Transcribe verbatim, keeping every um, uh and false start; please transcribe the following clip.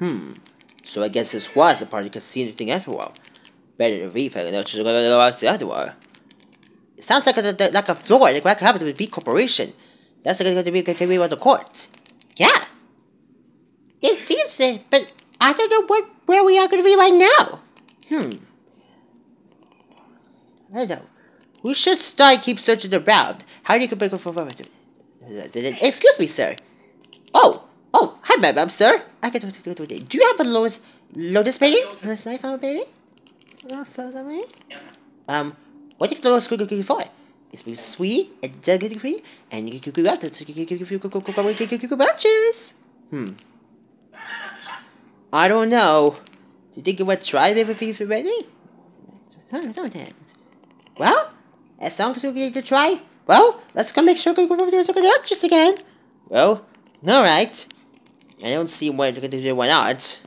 Hmm. So I guess this was the part you could see anything after a while. Better to read, I know just go out the other one. It sounds like a like a floor like what happened with B Corporation. That's going to be going to be on the court. Yeah. It seems it, but I don't know what where we are going to be right now. Hmm. I don't know. We should start keep searching around. How do you compare for Excuse me, sir. Oh, oh, hi, madam, sir. I can do it. Do you have a lotus lotus baby? Lotus knife on a baby? Um, what is the lotus cookie for? It's very sweet and delicate free, and you can cook out the matches. Hmm. I don't know. Do you think you would try everything if you're ready? Well, as long as you get to try, well, let's go make sure we go over there something else just again. Well, alright. I don't see why you're going to do why not.